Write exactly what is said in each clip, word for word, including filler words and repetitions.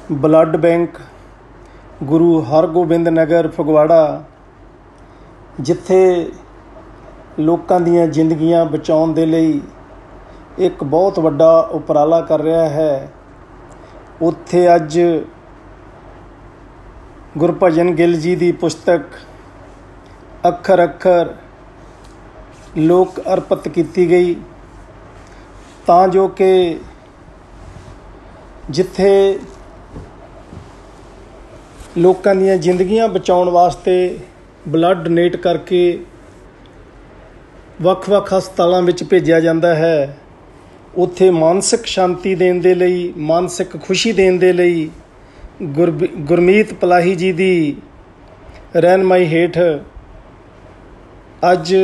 Blood bank Guru Hargobind Nagar Phagwara, ਜਿੱਥੇ ਲੋਕਾਂ ਦੀਆਂ ਜ਼ਿੰਦਗੀਆਂ ਬਚਾਉਣ ਦੇ ਲਈ ਇੱਕ ਬਹੁਤ ਵੱਡਾ ਉਪਰਾਲਾ ਕਰ ਰਿਹਾ ਹੈ, ਉੱਥੇ ਅੱਜ ਗੁਰਭਜਨ ਗਿੱਲ ਜੀ ਦੀ ਪੁਸਤਕ ਅੱਖਰ ਅੱਖਰ ਲੋਕ ਅਰਪਿਤ ਕੀਤੀ ਗਈ, ਤਾਂ ਜੋ ਕਿ ਜਿੱਥੇ ਲੋਕਾਂ ਦੀਆਂ ਜ਼ਿੰਦਗੀਆਂ ਬਚਾਉਣ ਵਾਸਤੇ ਬਲੱਡ ਡੋਨੇਟ ਕਰਕੇ ਵੱਖ-ਵੱਖ ਹਸਪਤਾਲਾਂ ਵਿੱਚ ਭੇਜਿਆ ਜਾਂਦਾ ਹੈ, ਉੱਥੇ ਮਾਨਸਿਕ ਸ਼ਾਂਤੀ ਦੇਣ ਦੇ ਲਈ, ਮਾਨਸਿਕ ਖੁਸ਼ੀ ਦੇਣ ਦੇ ਲਈ ਗੁਰ ਗੁਰਮੀਤ ਪਲਾਹੀ ਜੀ ਦੀ ਰਹਿਨਮਾਈ ਹੇਠ ਅੱਜ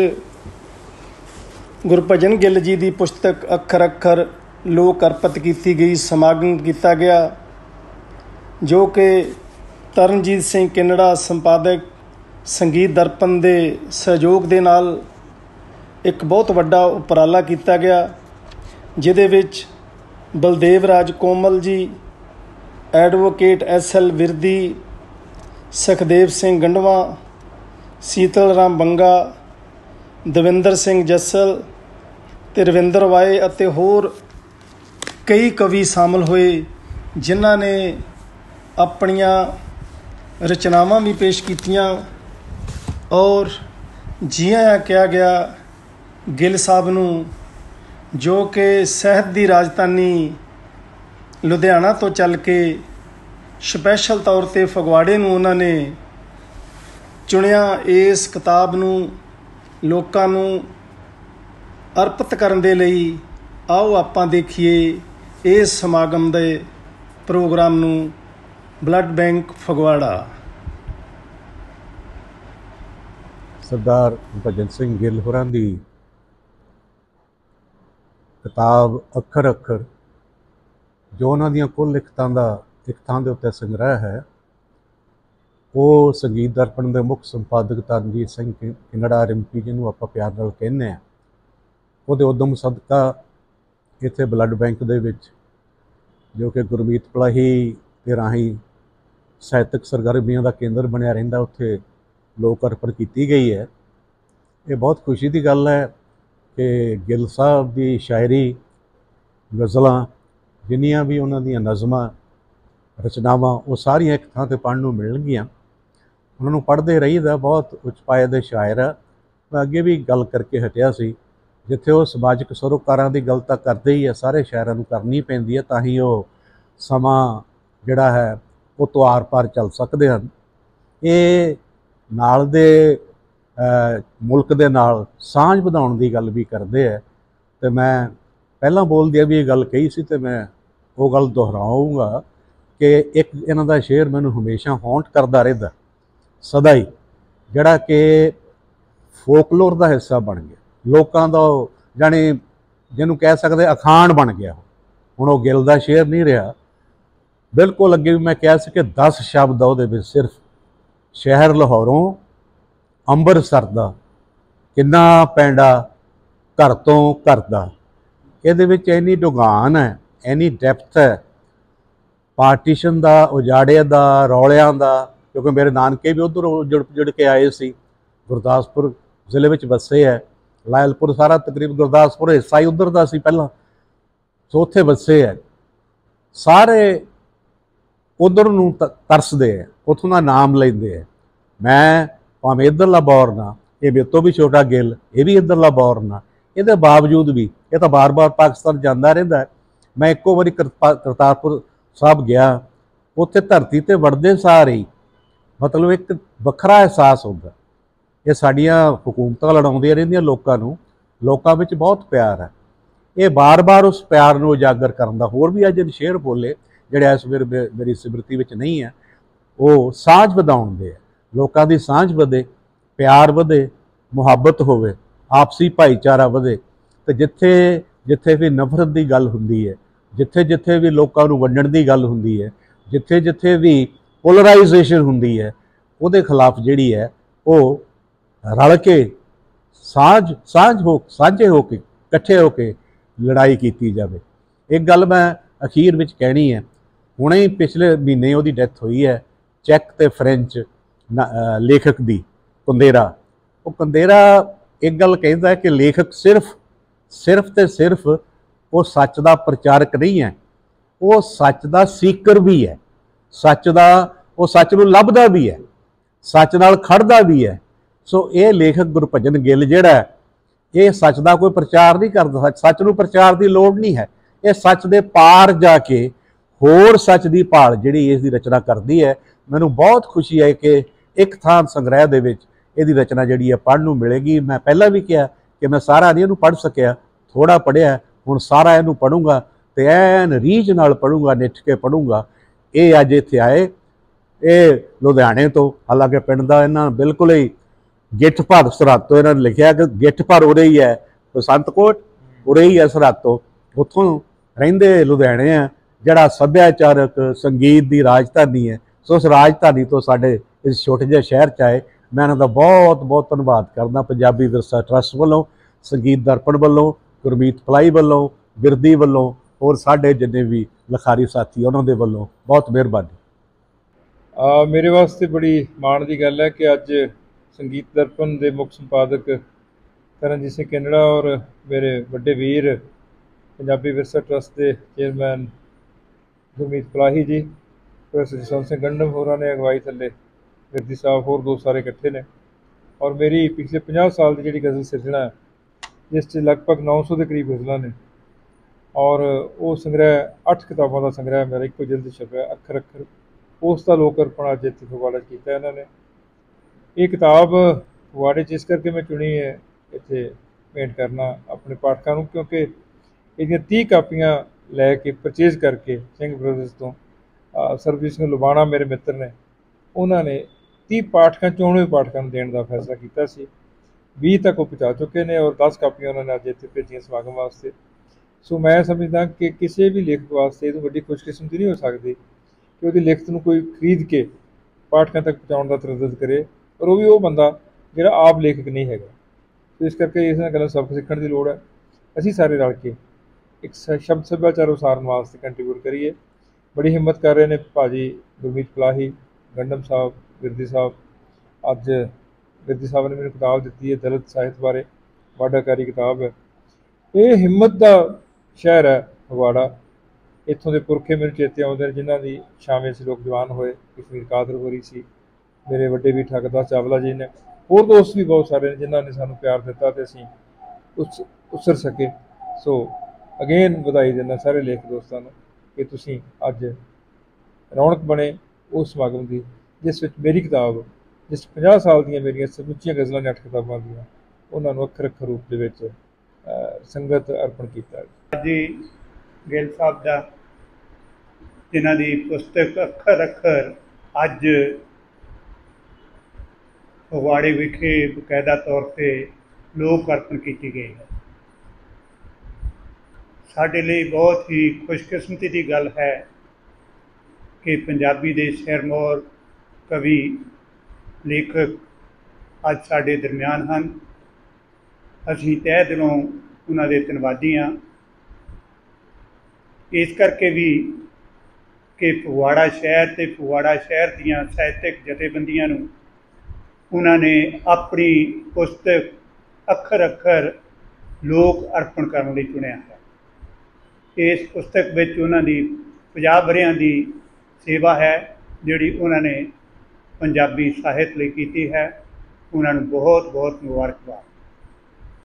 ਗੁਰਭਜਨ ਗਿੱਲ ਜੀ ਦੀ ਪੁਸਤਕ ਅੱਖਰ ਅੱਖਰ ਲੋਕ ਅਰਪਿਤ ਕੀਤੀ ਗਈ, ਸਮਾਗਮ ਕੀਤਾ ਗਿਆ, ਜੋ ਕਿ ਤਰਨਜੀਤ ਸਿੰਘ ਕਿੰਨੜਾ ਸੰਪਾਦਕ ਸੰਗੀਤ ਦਰਪਣ ਦੇ ਸਹਿਯੋਗ ਦੇ ਨਾਲ ਇੱਕ ਬਹੁਤ ਵੱਡਾ ਉਪਰਾਲਾ ਕੀਤਾ ਗਿਆ, ਜਿਹਦੇ ਵਿੱਚ Baldev Raj Komal ji, advocate S L Virdi, Sukhdev Singh Gandhwa, Seetal Ram Banga, Davinder Singh Jassal ਅਤੇ ਰਵਿੰਦਰ ਵਾਏ ਅਤੇ ਹੋਰ ਕਈ ਕਵੀ ਸ਼ਾਮਲ ਹੋਏ, ਜਿਨ੍ਹਾਂ ਨੇ ਆਪਣੀਆਂ ਰਚਨਾਵਾਂ ਵੀ ਪੇਸ਼ ਕੀਤੀਆਂ। ਔਰ ਜੀ ਆਇਆਂ ਕਿਹਾ ਗਿਆ ਗਿੱਲ ਸਾਹਿਬ ਨੂੰ, ਜੋ ਕਿ ਸਾਹਿਤ ਦੀ ਰਾਜਧਾਨੀ ਲੁਧਿਆਣਾ ਤੋਂ ਚੱਲ ਕੇ ਸਪੈਸ਼ਲ ਤੌਰ 'ਤੇ ਫਗਵਾੜੇ ਨੂੰ ਉਹਨਾਂ ਨੇ ਚੁਣਿਆ ਇਸ ਕਿਤਾਬ ਨੂੰ ਲੋਕਾਂ ਨੂੰ ਅਰਪਿਤ ਕਰਨ ਦੇ ਲਈ। ਆਓ ਆਪਾਂ ਦੇਖੀਏ ਇਸ ਸਮਾਗਮ ਦੇ ਪ੍ਰੋਗਰਾਮ ਨੂੰ। Blood bank Phagwara. ਸਰਦਾਰ ਭਜਨ ਸਿੰਘ ਗਿੱਲ ਹੋਰਾਂ ਦੀ ਕਿਤਾਬ ਅੱਖਰ ਅੱਖਰ, ਜੋ ਉਹਨਾਂ ਦੀਆਂ ਕੁੱਲ ਲਿਖਤਾਂ ਦਾ ਇੱਕ ਥਾਂ ਦੇ ਉੱਤੇ ਸੰਗ੍ਰਹਿ ਹੈ, ਉਹ ਸੰਗੀਤ ਦਰਪਣ ਦੇ ਮੁੱਖ ਸੰਪਾਦਕ ਤਰਨਜੀਤ ਸਿੰਘ ਕਿੰਨੜਾ ਰਿੰਪੀ, ਜਿਹਨੂੰ ਆਪਾਂ ਪਿਆਰ ਨਾਲ ਕਹਿੰਦੇ ਹਾਂ, ਉਹਦੇ ਉਦਮ ਸਦਕਾ ਇੱਥੇ ਬਲੱਡ ਬੈਂਕ ਦੇ ਵਿੱਚ, ਜੋ ਕਿ ਗੁਰਮੀਤ ਪਲਾਹੀ ਦੇ ਰਾਹੀਂ ਸਾਹਿਤਕ ਸਰਗਰਮੀਆਂ ਦਾ ਕੇਂਦਰ ਬਣਿਆ ਰਹਿੰਦਾ, ਉੱਥੇ ਲੋਕ ਅਰਪਣ ਕੀਤੀ ਗਈ ਹੈ। ਇਹ ਬਹੁਤ ਖੁਸ਼ੀ ਦੀ ਗੱਲ ਹੈ ਕਿ ਗਿੱਲ ਸਾਹਿਬ ਦੀ ਸ਼ਾਇਰੀ, ਗਜ਼ਲਾਂ, ਜਿੰਨੀਆਂ ਵੀ ਉਹਨਾਂ ਦੀਆਂ ਨਜ਼ਮਾਂ, ਰਚਨਾਵਾਂ, ਉਹ ਸਾਰੀਆਂ ਇੱਕ ਥਾਂ 'ਤੇ ਪੜ੍ਹਨ ਨੂੰ ਮਿਲਣਗੀਆਂ। ਉਹਨਾਂ ਨੂੰ ਪੜ੍ਹਦੇ ਰਹੀਦਾ। ਬਹੁਤ ਉੱਚ ਪਾਏ ਦੇ ਸ਼ਾਇਰ ਆ। ਮੈਂ ਅੱਗੇ ਵੀ ਗੱਲ ਕਰਕੇ ਹਟਿਆ ਸੀ, ਜਿੱਥੇ ਉਹ ਸਮਾਜਿਕ ਸਰੋਕਾਰਾਂ ਦੀ ਗੱਲ ਤਾਂ ਕਰਦੇ ਹੀ ਆ, ਸਾਰੇ ਸ਼ਾਇਰਾਂ ਨੂੰ ਕਰਨੀ ਪੈਂਦੀ ਹੈ, ਤਾਂ ਹੀ ਉਹ ਸਮਾਂ ਜਿਹੜਾ ਹੈ ਉਹ ਤੋਂ ਆਰ ਪਾਰ ਚੱਲ ਸਕਦੇ ਹਨ। ਇਹ ਨਾਲ ਦੇ ਮੁਲਕ ਦੇ ਨਾਲ ਸਾਂਝ ਵਧਾਉਣ ਦੀ ਗੱਲ ਵੀ ਕਰਦੇ ਹੈ, ਅਤੇ ਮੈਂ ਪਹਿਲਾਂ ਬੋਲਦਿਆਂ ਵੀ ਇਹ ਗੱਲ ਕਹੀ ਸੀ, ਅਤੇ ਮੈਂ ਉਹ ਗੱਲ ਦੁਹਰਾਊਂਗਾ ਕਿ ਇੱਕ ਇਹਨਾਂ ਦਾ ਸ਼ੇਰ ਮੈਨੂੰ ਹਮੇਸ਼ਾ ਹੌਂਟ ਕਰਦਾ ਰਹਿੰਦਾ, ਸਦਾ ਹੀ, ਜਿਹੜਾ ਕਿ ਫੋਕਲੋਰ ਦਾ ਹਿੱਸਾ ਬਣ ਗਿਆ, ਲੋਕਾਂ ਦਾ ਜਾਣੀ ਜਿਹਨੂੰ ਕਹਿ ਸਕਦੇ ਅਖਾਣ ਬਣ ਗਿਆ। ਹੁਣ ਉਹ ਗਿੱਲ ਦਾ ਸ਼ੇਰ ਨਹੀਂ ਰਿਹਾ। ਬਿਲਕੁਲ ਅੱਗੇ ਵੀ ਮੈਂ ਕਿਹਾ ਸੀ ਕਿ ਦਸ ਸ਼ਬਦ ਆ ਉਹਦੇ ਵਿੱਚ ਸਿਰਫ। ਸ਼ਹਿਰ ਲਾਹੌਰੋਂ ਅੰਮ੍ਰਿਤਸਰ ਦਾ ਕਿੰਨਾ ਪੈਂਡਾ ਘਰ ਤੋਂ ਘਰ ਦਾ, ਇਹਦੇ ਵਿੱਚ ਇੰਨੀ ਡੁਗਾਨ ਹੈ, ਇੰਨੀ ਡੈਪਥ ਹੈ, ਪਾਰਟੀਸ਼ਨ ਦਾ, ਉਜਾੜੇ ਦਾ, ਰੌਲਿਆਂ ਦਾ, ਕਿਉਂਕਿ ਮੇਰੇ ਨਾਨਕੇ ਵੀ ਉੱਧਰੋਂ ਜੁੜ ਜੁੜ ਕੇ ਆਏ ਸੀ, ਗੁਰਦਾਸਪੁਰ ਜ਼ਿਲ੍ਹੇ ਵਿੱਚ ਵਸੇ ਹੈ, ਲਾਇਲਪੁਰ ਸਾਰਾ ਤਕਰੀਬਨ ਗੁਰਦਾਸਪੁਰ ਹਿੱਸਾ ਹੀ ਉੱਧਰ ਦਾ ਸੀ ਪਹਿਲਾਂ, ਸੋ ਉੱਥੇ ਵਸੇ ਹੈ। ਸਾਰੇ ਉੱਧਰ ਨੂੰ ਤ ਤਰਸਦੇ ਹੈ, ਉੱਥੋਂ ਦਾ ਨਾਮ ਲੈਂਦੇ ਹੈ। ਮੈਂ ਭਾਵੇਂ ਇੱਧਰਲਾ ਬੌਰਨ ਆ, ਇਹ ਮੇਰੇ ਤੋਂ ਵੀ ਛੋਟਾ ਗਿੱਲ, ਇਹ ਵੀ ਇੱਧਰਲਾ ਬੌਰਨ ਆ, ਇਹਦੇ ਬਾਵਜੂਦ ਵੀ ਇਹ ਤਾਂ ਬਾਰ-ਬਾਰ ਪਾਕਿਸਤਾਨ ਜਾਂਦਾ ਰਹਿੰਦਾ। ਮੈਂ ਇੱਕੋ ਵਾਰੀ ਕਰਤਾਰਪੁਰ ਸਾਹਿਬ ਗਿਆ, ਉੱਥੇ ਧਰਤੀ 'ਤੇ ਵੜਦੇ ਸਾਰ ਹੀ ਮਤਲਬ ਇੱਕ ਵੱਖਰਾ ਅਹਿਸਾਸ ਹੁੰਦਾ। ਇਹ ਸਾਡੀਆਂ ਹਕੂਮਤਾਂ ਲੜਾਉਂਦੀਆਂ ਰਹਿੰਦੀਆਂ ਲੋਕਾਂ ਨੂੰ, ਲੋਕਾਂ ਵਿੱਚ ਬਹੁਤ ਪਿਆਰ ਹੈ। ਇਹ ਬਾਰ-ਬਾਰ ਉਸ ਪਿਆਰ ਨੂੰ ਉਜਾਗਰ ਕਰਨ ਦਾ। ਹੋਰ ਵੀ ਅੱਜ ਸ਼ੇਰ ਬੋਲੇ ਜਿਹੜੇ ਇਸ ਵੇਰ ਮੇਰੀ ਸਿਮਰਤੀ ਵਿੱਚ ਨਹੀਂ ਹੈ, ਉਹ ਸਾਂਝ ਵਧਾਉਣ ਦੇ, ਲੋਕਾਂ ਦੀ ਸਾਂਝ ਵਧੇ, ਪਿਆਰ ਵਧੇ, ਮੁਹੱਬਤ ਹੋਵੇ, ਆਪਸੀ ਭਾਈਚਾਰਾ ਵਧੇ। ਅਤੇ ਜਿੱਥੇ ਜਿੱਥੇ ਵੀ ਨਫ਼ਰਤ ਦੀ ਗੱਲ ਹੁੰਦੀ ਹੈ, ਜਿੱਥੇ ਜਿੱਥੇ ਵੀ ਲੋਕਾਂ ਨੂੰ ਵੰਡਣ ਦੀ ਗੱਲ ਹੁੰਦੀ ਹੈ, ਜਿੱਥੇ ਜਿੱਥੇ ਵੀ ਪੋਲਰਾਈਜੇਸ਼ਨ ਹੁੰਦੀ ਹੈ, ਉਹਦੇ ਖਿਲਾਫ ਜਿਹੜੀ ਹੈ ਉਹ ਰਲ ਕੇ ਸਾਂਝ ਸਾਂਝ ਹੋ ਸਾਂਝੇ ਹੋ ਕੇ ਇਕੱਠੇ ਹੋ ਕੇ ਲੜਾਈ ਕੀਤੀ ਜਾਵੇ। ਇੱਕ ਗੱਲ ਮੈਂ ਅਖੀਰ ਵਿੱਚ ਕਹਿਣੀ ਹੈ ਹੁਣੇ ਹੀ ਪਿਛਲੇ ਮਹੀਨੇ ਉਹਦੀ ਡੈਥ ਹੋਈ ਹੈ। ਚੈੱਕ ਤੇ ਫ੍ਰੈਂਚ ਲੇਖਕ ਦੀ ਕੁੰਦੇਰਾ। ਉਹ ਕੁੰਦੇਰਾ ਇੱਕ ਗੱਲ ਕਹਿੰਦਾ ਕਿ ਲੇਖਕ ਸਿਰਫ ਸਿਰਫ ਤੇ ਸਿਰਫ ਉਹ ਸੱਚ ਦਾ ਪ੍ਰਚਾਰਕ ਨਹੀਂ ਹੈ, ਉਹ ਸੱਚ ਦਾ ਸੀਕਰ ਵੀ ਹੈ। ਸੱਚ ਦਾ ਉਹ ਸੱਚ ਨੂੰ ਲੱਭਦਾ ਵੀ ਹੈ, ਸੱਚ ਨਾਲ ਖੜਦਾ ਵੀ ਹੈ। ਸੋ ਇਹ ਲੇਖਕ ਗੁਰਭਜਨ ਗਿੱਲ ਜਿਹੜਾ ਇਹ ਸੱਚ ਦਾ ਕੋਈ ਪ੍ਰਚਾਰ ਨਹੀਂ ਕਰਦਾ। ਸੱਚ ਨੂੰ ਪ੍ਰਚਾਰ ਦੀ ਲੋੜ ਨਹੀਂ ਹੈ। ਇਹ ਸੱਚ ਦੇ ਪਾਰ ਜਾ ਕੇ ਹੋਰ ਸੱਚ ਦੀ ਭਾਲ ਜਿਹੜੀ ਇਸ ਦੀ ਰਚਨਾ ਕਰਦੀ ਹੈ। ਮੈਨੂੰ ਬਹੁਤ ਖੁਸ਼ੀ ਹੈ ਕਿ ਇੱਕ ਥਾਂ ਸੰਗ੍ਰਹਿ ਦੇ ਵਿੱਚ ਇਹਦੀ ਰਚਨਾ ਜਿਹੜੀ ਹੈ ਪੜ੍ਹਨ ਨੂੰ ਮਿਲੇਗੀ। ਮੈਂ ਪਹਿਲਾਂ ਵੀ ਕਿਹਾ ਕਿ ਮੈਂ ਸਾਰਾ ਨਹੀਂ ਇਹਨੂੰ ਪੜ੍ਹ ਸਕਿਆ, ਥੋੜ੍ਹਾ ਪੜ੍ਹਿਆ, ਹੁਣ ਸਾਰਾ ਇਹਨੂੰ ਪੜ੍ਹੂੰਗਾ ਅਤੇ ਐਨ ਰੀਝ ਨਾਲ ਪੜ੍ਹੂੰਗਾ, ਨਿੱਠ ਕੇ ਪੜ੍ਹੂੰਗਾ। ਇਹ ਅੱਜ ਇੱਥੇ ਆਏ, ਇਹ ਲੁਧਿਆਣੇ ਤੋਂ, ਹਾਲਾਂਕਿ ਪਿੰਡ ਦਾ ਇਹਨਾਂ ਬਿਲਕੁਲ ਹੀ ਗਿੱਠ ਭਰ ਸਰਹੱਦ ਤੋਂ ਇਹਨਾਂ ਨੇ ਲਿਖਿਆ ਕਿ ਗਿੱਠ ਭਰ ਉਰੇ ਹੀ ਹੈ, ਬਸੰਤਕੋਟ ਉਰੇ ਹੀ ਹੈ ਸਰਹੱਦ ਤੋਂ, ਉੱਥੋਂ ਰਹਿੰਦੇ ਲੁਧਿਆਣੇ ਆ ਜਿਹੜਾ ਸੱਭਿਆਚਾਰਕ ਸੰਗੀਤ ਦੀ ਰਾਜਧਾਨੀ ਹੈ। ਸੋ ਉਸ ਰਾਜਧਾਨੀ ਤੋਂ ਸਾਡੇ ਇਸ ਛੋਟੇ ਜਿਹੇ ਸ਼ਹਿਰ 'ਚ ਆਏ। ਮੈਂ ਇਹਨਾਂ ਦਾ ਬਹੁਤ ਬਹੁਤ ਧੰਨਵਾਦ ਕਰਦਾ ਪੰਜਾਬੀ ਵਿਰਸਾ ਟਰੱਸਟ ਵੱਲੋਂ, ਸੰਗੀਤ ਦਰਪਣ ਵੱਲੋਂ, ਗੁਰਮੀਤ ਪਲਾਈ ਵੱਲੋਂ, ਬਿਰਦੀ ਵੱਲੋਂ, ਹੋਰ ਸਾਡੇ ਜਿੰਨੇ ਵੀ ਲਿਖਾਰੀ ਸਾਥੀ ਉਹਨਾਂ ਦੇ ਵੱਲੋਂ ਬਹੁਤ ਮਿਹਰਬਾਨੀ। ਮੇਰੇ ਵਾਸਤੇ ਬੜੀ ਮਾਣ ਦੀ ਗੱਲ ਹੈ ਕਿ ਅੱਜ ਸੰਗੀਤ ਦਰਪਣ ਦੇ ਮੁੱਖ ਸੰਪਾਦਕ ਤਰਨਜੀਤ ਸਿੰਘ ਕਿੰਨੜਾ ਔਰ ਮੇਰੇ ਵੱਡੇ ਵੀਰ ਪੰਜਾਬੀ ਵਿਰਸਾ ਟਰੱਸਟ ਦੇ ਚੇਅਰਮੈਨ ਗੁਰਮੀਤ ਪਲਾਹੀ ਜੀ, ਪ੍ਰੋਫੈਸਰ ਜਸਵੰਤ ਸਿੰਘ ਗੰਡਮ ਹੋਰਾਂ ਨੇ ਅਗਵਾਈ ਥੱਲੇ ਬਿਰਦੀ ਸਾਹਿਬ, ਹੋਰ ਦੋ ਸਾਰੇ ਇਕੱਠੇ ਨੇ। ਔਰ ਮੇਰੀ ਪਿਛਲੇ ਪੰਜਾਹ ਸਾਲ ਦੀ ਜਿਹੜੀ ਗਜ਼ਲ ਸਿਰਜਣਾ ਜਿਸ 'ਚ ਲਗਭਗ ਨੌ ਸੌ ਦੇ ਕਰੀਬ ਗਜ਼ਲਾਂ ਨੇ, ਔਰ ਉਹ ਸੰਗ੍ਰਹਿ ਅੱਠ ਕਿਤਾਬਾਂ ਦਾ ਸੰਗ੍ਰਹਿ ਮੇਰਾ ਇੱਕੋ ਜਲਦ ਛਪਿਆ, ਅੱਖਰ ਅੱਖਰ। ਉਸ ਦਾ ਲੋਕ ਅਰਪਣ ਅੱਜ ਇੱਥੇ ਫਗਵਾੜਾ 'ਚ ਕੀਤਾ ਇਹਨਾਂ ਨੇ। ਇਹ ਕਿਤਾਬ ਫਗਵਾੜੇ 'ਚ ਇਸ ਕਰਕੇ ਮੈਂ ਚੁਣੀ ਹੈ ਇੱਥੇ ਭੇਂਟ ਕਰਨਾ ਆਪਣੇ ਪਾਠਕਾਂ ਨੂੰ, ਕਿਉਂਕਿ ਇਹਦੀਆਂ ਤੀਹ ਕਾਪੀਆਂ ਲੈ ਕੇ ਪਰਚੇਜ਼ ਕਰਕੇ ਸਿੰਘ ਬ੍ਰਦਰਜ਼ ਤੋਂ, ਸਰਬਜੀਤ ਸਿੰਘ ਲੁਬਾਣਾ ਮੇਰੇ ਮਿੱਤਰ ਨੇ, ਉਹਨਾਂ ਨੇ ਤੀਹ ਪਾਠਕਾਂ ਚੋਣਵੇਂ ਪਾਠਕਾਂ ਨੂੰ ਦੇਣ ਦਾ ਫੈਸਲਾ ਕੀਤਾ ਸੀ। ਵੀਹ ਤੱਕ ਉਹ ਪਹੁੰਚਾ ਚੁੱਕੇ ਨੇ ਔਰ ਦਸ ਕਾਪੀਆਂ ਉਹਨਾਂ ਨੇ ਅੱਜ ਇੱਥੇ ਭੇਜੀਆਂ ਸਮਾਗਮ ਵਾਸਤੇ। ਸੋ ਮੈਂ ਸਮਝਦਾ ਕਿ ਕਿਸੇ ਵੀ ਲੇਖਕ ਵਾਸਤੇ ਇਹਨੂੰ ਵੱਡੀ ਖੁਸ਼ਕਿਸਮਤੀ ਨਹੀਂ ਹੋ ਸਕਦੀ ਕਿ ਉਹਦੀ ਲਿਖਤ ਨੂੰ ਕੋਈ ਖਰੀਦ ਕੇ ਪਾਠਕਾਂ ਤੱਕ ਪਹੁੰਚਾਉਣ ਦਾ ਤਰੱਦਦ ਕਰੇ, ਔਰ ਉਹ ਵੀ ਉਹ ਬੰਦਾ ਜਿਹੜਾ ਆਪ ਲੇਖਕ ਨਹੀਂ ਹੈਗਾ। ਸੋ ਇਸ ਕਰਕੇ ਇਸ ਨਾਲ ਗੱਲਾਂ ਸਬਕ ਸਿੱਖਣ ਦੀ ਲੋੜ ਹੈ। ਅਸੀਂ ਸਾਰੇ ਰਲ ਕੇ ਇੱਕ ਸ਼ਬਦ ਸੱਭਿਆਚਾਰ ਉਸਾਰਨ ਵਾਸਤੇ ਕੰਟਰੀਬਿਊਟ ਕਰੀਏ। ਬੜੀ ਹਿੰਮਤ ਕਰ ਰਹੇ ਨੇ ਭਾਜੀ ਗੁਰਮੀਤ ਪਲਾਹੀ, ਗੰਡਮ ਸਾਹਿਬ, ਬਿਰਦੀ ਸਾਹਿਬ। ਅੱਜ ਬਿਰਦੀ ਸਾਹਿਬ ਨੇ ਮੈਨੂੰ ਕਿਤਾਬ ਦਿੱਤੀ ਹੈ ਦਲਿਤ ਸਾਹਿਤ ਬਾਰੇ, ਵਾਢਾਕਾਰੀ ਕਿਤਾਬ ਹੈ। ਇਹ ਹਿੰਮਤ ਦਾ ਸ਼ਹਿਰ ਹੈ ਫਗਵਾੜਾ। ਇੱਥੋਂ ਦੇ ਪੁਰਖੇ ਮੈਨੂੰ ਚੇਤੇ ਆਉਂਦੇ ਨੇ ਜਿਨ੍ਹਾਂ ਦੀ ਛਾਵੇਂ ਸੀ ਲੋਕ ਜਵਾਨ ਹੋਏ। ਕਸ਼ਮੀਰ ਕਾਦਰ ਹੋਰੀ ਸੀ, ਮੇਰੇ ਵੱਡੇ ਵੀ ਠੱਗਦਾਸ ਚਾਵਲਾ ਜੀ ਨੇ, ਹੋਰ ਦੋਸਤ ਵੀ ਬਹੁਤ ਸਾਰੇ ਨੇ ਜਿਨ੍ਹਾਂ ਨੇ ਸਾਨੂੰ ਪਿਆਰ ਦਿੱਤਾ ਅਤੇ ਅਸੀਂ ਉਸ ਉਸਰ ਸਕੇ। ਸੋ ਅਗੇਨ ਵਧਾਈ ਦਿੰਦਾ ਸਾਰੇ ਲੇਖ ਦੋਸਤਾਂ ਨੂੰ ਕਿ ਤੁਸੀਂ ਅੱਜ ਰੌਣਕ ਬਣੇ ਉਸ ਸਮਾਗਮ ਦੀ ਜਿਸ ਵਿੱਚ ਮੇਰੀ ਕਿਤਾਬ, ਜਿਸ ਪੰਜਾਹ ਸਾਲ ਦੀਆਂ ਮੇਰੀਆਂ ਸਮੁੱਚੀਆਂ ਗਜ਼ਲਾਂ ਨੇ ਅੱਠ ਕਿਤਾਬਾਂ ਦੀਆਂ, ਉਹਨਾਂ ਨੂੰ ਅੱਖਰ ਅੱਖਰ ਰੂਪ ਦੇ ਵਿੱਚ ਸੰਗਤ ਅਰਪਣ ਕੀਤਾ ਜੀ। ਗਿੱਲ ਸਾਹਿਬ ਦਾ ਜਿਨ੍ਹਾਂ ਦੀ ਪੁਸਤਕ ਅੱਖਰ ਅੱਖਰ ਅੱਜ ਫਗਵਾੜੇ ਵਿਖੇ ਬਕਾਇਦਾ ਤੌਰ 'ਤੇ ਲੋਕ ਅਰਪਣ ਕੀਤੀ ਗਈ ਹੈ। ਸਾਡੇ ਲਈ ਬਹੁਤ ਹੀ ਖੁਸ਼ਕਿਸਮਤੀ ਦੀ ਗੱਲ ਹੈ ਕਿ ਪੰਜਾਬੀ ਦੇ ਸਿਰਮੌਰ ਕਵੀ ਲੇਖਕ ਅੱਜ ਸਾਡੇ ਦਰਮਿਆਨ ਹਨ। ਅਸੀਂ ਤਹਿ ਦਿਲੋਂ ਉਹਨਾਂ ਦੇ ਧੰਨਵਾਦੀ ਹਾਂ। ਇਸ ਕਰਕੇ ਵੀ ਕਿ ਫਗਵਾੜਾ ਸ਼ਹਿਰ ਅਤੇ ਫਗਵਾੜਾ ਸ਼ਹਿਰ ਦੀਆਂ ਸਾਹਿਤਕ ਜਥੇਬੰਦੀਆਂ ਨੂੰ ਉਹਨਾਂ ਨੇ ਆਪਣੀ ਪੁਸਤਕ ਅੱਖਰ ਅੱਖਰ ਲੋਕ ਅਰਪਣ ਕਰਨ ਲਈ ਚੁਣਿਆ ਹੈ। ਇਸ ਪੁਸਤਕ ਵਿੱਚ ਉਹਨਾਂ ਦੀ ਪੰਜਾਹ ਵਰ੍ਹਿਆਂ ਦੀ ਸੇਵਾ ਹੈ ਜਿਹੜੀ ਉਹਨਾਂ ਨੇ ਪੰਜਾਬੀ ਸਾਹਿਤ ਲਈ ਕੀਤੀ ਹੈ। ਉਹਨਾਂ ਨੂੰ ਬਹੁਤ ਬਹੁਤ ਮੁਬਾਰਕਬਾਦ।